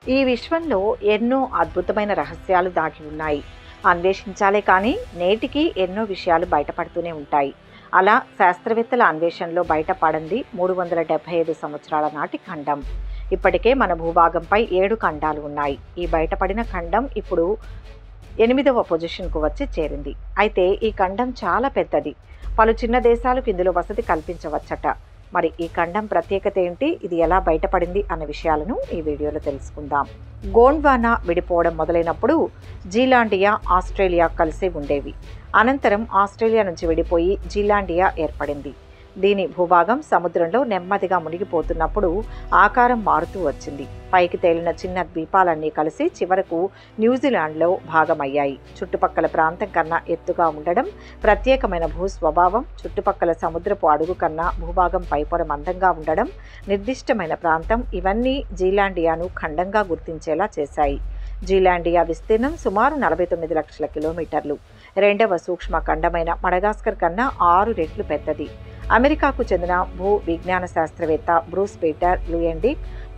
ఈ విశ్వంలో ఎన్నో అద్భుతమైన రహస్యాలు దాగి ఉన్నాయి. అన్వేషించాలే కానీ నేటికి ఎన్నో విషయాలు బయటపడుతూనే ఉంటాయి. అలా శాస్త్రవేత్తల అన్వేషణలో బయటపడింది 375 సంవత్సరాల నాటి ఖండం. ఇప్పటికే మన భూభాగంపై 7 ఖండాలు ఉన్నాయి. ఈ బయటపడిన ఖండం ఇప్పుడు 8వ పొజిషన్కు వచ్చి చేరింది. అయితే ఈ ఖండం చాలా పెద్దది. పలు చిన్న దేశాలకు ఇందులో వసతి కల్పించవచ్చట. మరి ఈ ఖండం ప్రత్యేకత ఏంటి, ఇది ఎలా బయటపడింది అన్న విషయాలను ఈ వీడియోలో తెలుసుకుందాం. గోండ్వానా విడిపోవడం మొదలైనప్పుడు జీలాండియా, ఆస్ట్రేలియా కలిసి ఉండేవి. అనంతరం ఆస్ట్రేలియా నుంచి విడిపోయి జీలాండియా ఏర్పడింది. దీని భూభాగం సముద్రంలో నెమ్మదిగా మునిగిపోతున్నప్పుడు ఆకారం మారుతూ వచ్చింది. పైకి తేలిన చిన్న ద్వీపాలన్నీ కలిసి చివరకు న్యూజిలాండ్లో భాగమయ్యాయి. చుట్టుపక్కల ప్రాంతం కన్నా ఎత్తుగా ఉండడం, ప్రత్యేకమైన భూస్వభావం, చుట్టుపక్కల సముద్రపు అడుగు కన్నా భూభాగం పైపొర మందంగా ఉండడం, నిర్దిష్టమైన ప్రాంతం ఇవన్నీ జీలాండియాను ఖండంగా గుర్తించేలా చేశాయి. జీలాండియా విస్తీర్ణం సుమారు 49 లక్షల కిలోమీటర్లు. రెండవ సూక్ష్మ ఖండమైన మడగాస్కర్ కన్నా 6 రెట్లు పెద్దది. అమెరికాకు చెందిన భూ విజ్ఞాన శాస్త్రవేత్త బ్రూస్ పీటర్ లూయండిక్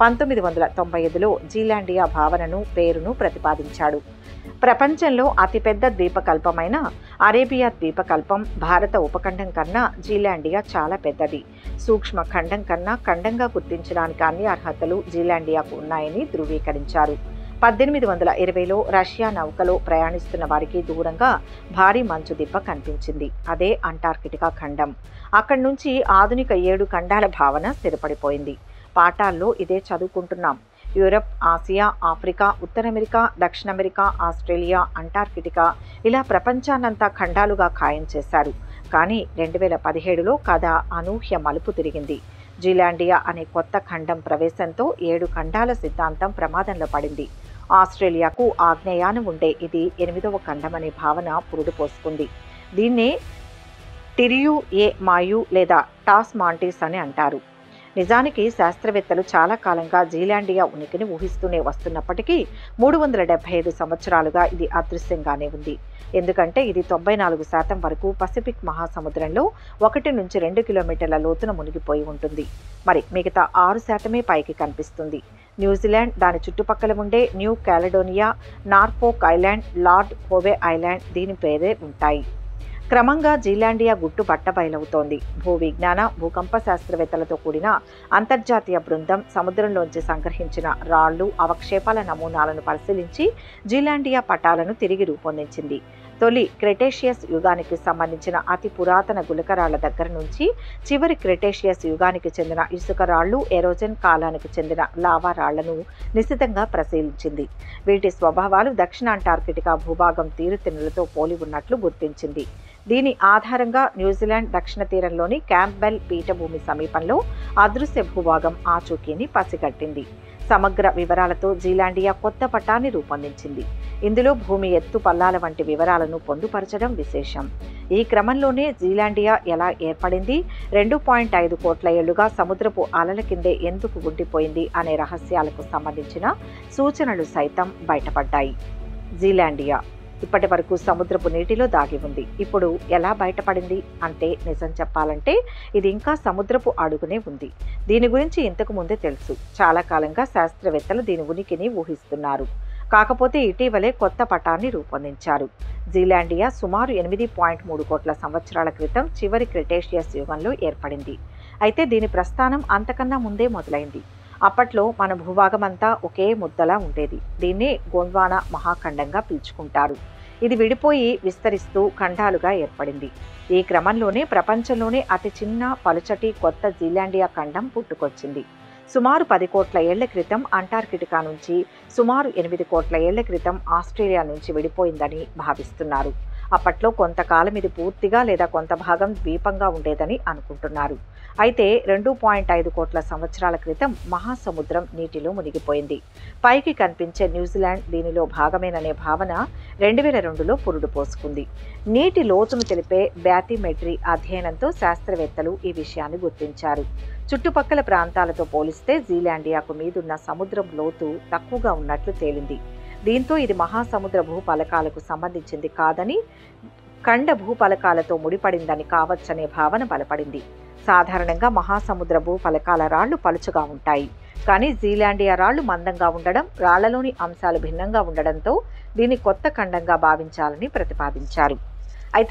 1995లో జీలాండియా భావనను పేరును ప్రతిపాదించాడు. ప్రపంచంలో అతిపెద్ద ద్వీపకల్పమైన అరేబియా ద్వీపకల్పం భారత ఉపఖండం కన్నా జీలాండియా చాలా పెద్దది. సూక్ష్మ ఖండం కన్నా ఖండంగా గుర్తించడానికి అన్ని అర్హతలు జీలాండియాకు ఉన్నాయని ధృవీకరించారు. 1820లో రష్యా నౌకలో ప్రయాణిస్తున్న వారికి దూరంగా భారీ మంచు దిబ్బ కనిపించింది. అదే అంటార్కిటికా ఖండం. అక్కడి నుంచి ఆధునిక 7 ఖండాల భావన స్థిరపడిపోయింది. పాఠాల్లో ఇదే చదువుకుంటున్నాం. యూరప్, ఆసియా, ఆఫ్రికా, ఉత్తర అమెరికా, దక్షిణ అమెరికా, ఆస్ట్రేలియా, అంటార్కిటికా ఇలా ప్రపంచాన్నంతా ఖండాలుగా ఖాయం చేశారు. కానీ 2017లో కథ అనూహ్య మలుపు తిరిగింది. జీలాండియా అనే కొత్త ఖండం ప్రవేశంతో 7 ఖండాల సిద్ధాంతం ప్రమాదంలో పడింది. ఆస్ట్రేలియాకు ఆగ్నేయాన ఉండే ఇది 8వ ఖండం అనే భావన పురుడు పోసుకుంది. దీన్నే టిరియు ఏ మాయు లేదా టాస్ మాంటిస్ అని అంటారు. నిజానికి శాస్త్రవేత్తలు చాలా కాలంగా జీలాండియా ఉనికిని ఊహిస్తూనే వస్తున్నప్పటికీ 375 సంవత్సరాలుగా ఇది అదృశ్యంగానే ఉంది. ఎందుకంటే ఇది 94% వరకు పసిఫిక్ మహాసముద్రంలో 1 నుంచి 2 కిలోమీటర్ల లోతున మునిగిపోయి ఉంటుంది. మరి మిగతా 6% పైకి కనిపిస్తుంది. న్యూజిలాండ్, దాని చుట్టుపక్కల ఉండే New Caledonia, Norfolk Island, Lord Howe Island దీని పేరే ఉంటాయి. క్రమంగా జీలాండియా గుట్టు బట్టబయలవుతోంది. భూ విజ్ఞాన, భూకంప శాస్త్రవేత్తలతో కూడిన అంతర్జాతీయ బృందం సముద్రంలోంచి సంగ్రహించిన రాళ్లు, అవక్షేపాల నమూనాలను పరిశీలించి జీలాండియా పటాలను తిరిగి రూపొందించింది. తొలి క్రెటేషియస్ యుగానికి సంబంధించిన అతి పురాతన గులకరాళ్ల దగ్గర నుంచి చివరి క్రెటేషియస్ యుగానికి చెందిన ఇసుక రాళ్లు, ఎరోజన్ కాలానికి చెందిన లావా రాళ్లను నిశితంగా పరిశీలించింది. వీటి స్వభావాలు దక్షిణ అంటార్కిటికా భూభాగం తీరుతెన్నులతో పోలి ఉన్నట్లు గుర్తించింది. దీని ఆధారంగా న్యూజిలాండ్ దక్షిణ తీరంలోని క్యాంప్బెల్ పీఠభూమి సమీపంలో అదృశ్య భూభాగం ఆచూకీని పసిగట్టింది. సమగ్ర వివరాలతో జీలాండియా కొత్త పటాన్ని రూపొందించింది. ఇందులో భూమి ఎత్తు, పల్లాల వంటి వివరాలను పొందుపరచడం విశేషం. ఈ క్రమంలోనే జీలాండియా ఎలా ఏర్పడింది, 2.5 కోట్ల ఏళ్లుగా సముద్రపు అలల కిందే ఎందుకు ఉండిపోయింది అనే రహస్యాలకు సంబంధించిన సూచనలు సైతం బయటపడ్డాయి. జీలాండియా ఇప్పటి వరకు సముద్రపు నీటిలో దాగి ఉంది. ఇప్పుడు ఎలా బయటపడింది అంటే, నిజం చెప్పాలంటే ఇది ఇంకా సముద్రపు అడుగునే ఉంది. దీని గురించి ఇంతకు ముందే తెలుసు. చాలా కాలంగా శాస్త్రవేత్తలు దీని ఉనికిని ఊహిస్తున్నారు. కాకపోతే ఇటీవలే కొత్త పటాన్ని రూపొందించారు. జీలాండియా సుమారు 8.3 కోట్ల సంవత్సరాల క్రితం చివరి క్రెటేషియస్ యుగంలో ఏర్పడింది. అయితే దీని ప్రస్థానం అంతకన్నా ముందే మొదలైంది. అప్పట్లో మన భూభాగమంతా ఒకే ముద్దలా ఉండేది. దీన్నే గోండ్వానా మహాఖండంగా పిలుచుకుంటారు. ఇది విడిపోయి విస్తరిస్తూ ఖండాలుగా ఏర్పడింది. ఈ క్రమంలోనే ప్రపంచంలోనే అతి చిన్న, పలుచటి కొత్త జీలాండియా ఖండం పుట్టుకొచ్చింది. సుమారు 10 కోట్ల ఏళ్ల క్రితం అంటార్కిటికా నుంచి, సుమారు 8 కోట్ల ఏళ్ల క్రితం ఆస్ట్రేలియా నుంచి విడిపోయిందని భావిస్తున్నారు. అప్పట్లో కొంతకాలం ఇది పూర్తిగా లేదా కొంత భాగం ద్వీపంగా ఉండేదని అనుకుంటున్నారు. అయితే 2.5 కోట్ల సంవత్సరాల క్రితం మహాసముద్రం నీటిలో మునిగిపోయింది. పైకి కనిపించే న్యూజిలాండ్ దీనిలో భాగమేననే భావన 2002లో పురుడు పోసుకుంది. నీటి లోతును తెలిపే బ్యాథీమెట్రీ అధ్యయనంతో శాస్త్రవేత్తలు ఈ విషయాన్ని గుర్తించారు. చుట్టుపక్కల ప్రాంతాలతో పోలిస్తే జీలాండియాకు మీదున్న సముద్రం లోతు తక్కువగా ఉన్నట్లు తేలింది. దీంతో ఇది మహాసముద్ర భూపలకాలకు సంబంధించింది కాదని, ఖండ భూపలకాలతో ముడిపడిందని కావచ్చనే భావన బలపడింది. సాధారణంగా మహాసముద్ర భూపలకాల రాళ్లు పలుచగా ఉంటాయి. కానీ జీలాండియా రాళ్లు మందంగా ఉండడం, రాళ్లలోని అంశాలు భిన్నంగా ఉండడంతో దీన్ని కొత్త ఖండంగా భావించాలని ప్రతిపాదించారు. అయితే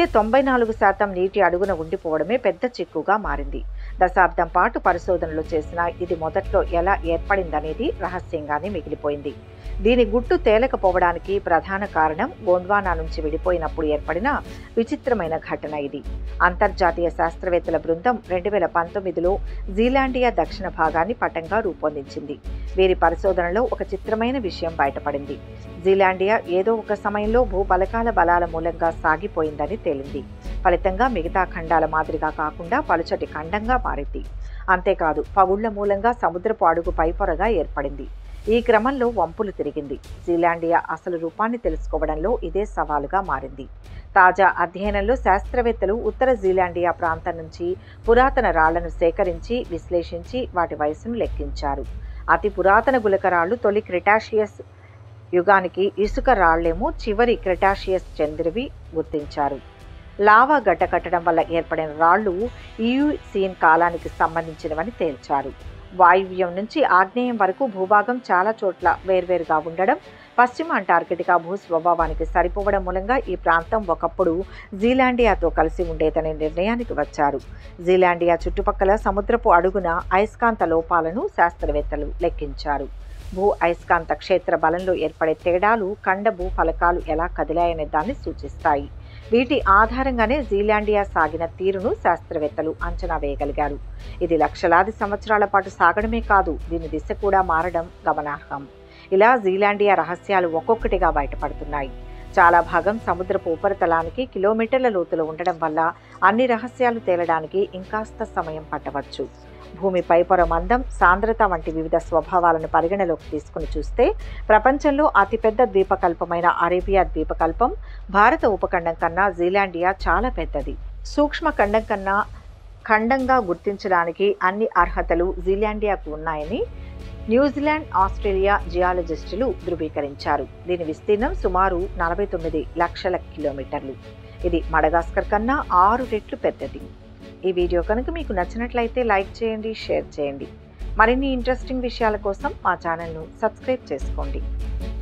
94% నీటి అడుగున ఉండిపోవడమే పెద్ద చిక్కుగా మారింది. దశాబ్దం పాటు పరిశోధనలు చేసినా ఇది మొదట్లో ఎలా ఏర్పడిందనేది రహస్యంగానే మిగిలిపోయింది. దీని గుట్టు తేలకపోవడానికి ప్రధాన కారణం గోండ్వానా నుంచి విడిపోయినప్పుడు ఏర్పడిన విచిత్రమైన ఘటన ఇది. అంతర్జాతీయ శాస్త్రవేత్తల బృందం 2019లో జీలాండియా దక్షిణ భాగాన్ని పటంగా రూపొందించింది. వీరి పరిశోధనలో ఒక చిత్రమైన విషయం బయటపడింది. జీలాండియా ఏదో ఒక సమయంలో భూబలకాల బలాల మూలంగా సాగిపోయిందని తేలింది. ఫలితంగా మిగతా ఖండాల మాదిరిగా కాకుండా పలుచటి ఖండంగా మారింది. అంతేకాదు, పగుళ్ల మూలంగా సముద్రపు అడుగు పైపొరగా ఏర్పడింది. ఈ క్రమంలో వంపులు తిరిగింది. జీలాండియా అసలు రూపాన్ని తెలుసుకోవడంలో ఇదే సవాలుగా మారింది. తాజా అధ్యయనంలో శాస్త్రవేత్తలు ఉత్తర జీలాండియా ప్రాంతం నుంచి పురాతన రాళ్లను సేకరించి విశ్లేషించి వాటి వయసును లెక్కించారు. అతి పురాతన గులకరాళ్లు తొలి క్రెటాషియస్ యుగానికి, ఇసుక రాళ్లేమో చివరి క్రెటాషియస్ చెందినవి గుర్తించారు. లావా గడ్డకట్టడం వల్ల ఏర్పడిన రాళ్లు ఈయుసీన్ కాలానికి సంబంధించినవని తేల్చారు. వాయువ్యం నుంచి ఆగ్నేయం వరకు భూభాగం చాలా చోట్ల వేర్వేరుగా ఉండడం, పశ్చిమ అంటార్కిటికా భూ స్వభావానికి సరిపోవడం మూలంగా ఈ ప్రాంతం ఒకప్పుడు జీలాండియాతో కలిసి ఉండేదనే నిర్ణయానికి వచ్చారు. జీలాండియా చుట్టుపక్కల సముద్రపు అడుగున అయస్కాంత లోపాలను శాస్త్రవేత్తలు లెక్కించారు. భూ అయస్కాంత క్షేత్ర బలంలో ఏర్పడే తేడాలు ఖండ భూ ఫలకాలు ఎలా కదిలాయనే దాన్ని సూచిస్తాయి. వీటి ఆధారంగానే జీలాండియా సాగిన తీరును శాస్త్రవేత్తలు అంచనా వేయగలిగారు. ఇది లక్షలాది సంవత్సరాల పాటు సాగడమే కాదు, దీని దిశ కూడా మారడం గమనార్హం. ఇలా జీలాండియా రహస్యాలు ఒక్కొక్కటిగా బయటపడుతున్నాయి. చాలా భాగం సముద్రపు ఉపరితలానికి కిలోమీటర్ల లోతులో ఉండడం వల్ల అన్ని రహస్యాలు తేలడానికి ఇంకాస్త సమయం పట్టవచ్చు. భూమి పైపొర మందం, సాంద్రత వంటి వివిధ స్వభావాలను పరిగణలోకి తీసుకుని చూస్తే ప్రపంచంలో అతిపెద్ద ద్వీపకల్పమైన అరేబియా ద్వీపకల్పం భారత ఉపఖండం కన్నా జీలాండియా చాలా పెద్దది. సూక్ష్మ ఖండం కన్నా ఖండంగా గుర్తించడానికి అన్ని అర్హతలు జీలాండియాకు ఉన్నాయని న్యూజిలాండ్, ఆస్ట్రేలియా జియాలజిస్టులు ధృవీకరించారు. దీని విస్తీర్ణం సుమారు 49 లక్షల కిలోమీటర్లు. ఇది మడగాస్కర్ కన్నా 6 రెట్లు పెద్దది. ఈ వీడియో కనుక మీకు నచ్చినట్లయితే లైక్ చేయండి, షేర్ చేయండి. మరిన్ని ఇంట్రెస్టింగ్ విషయాల కోసం మా ఛానల్ను సబ్స్క్రైబ్ చేసుకోండి.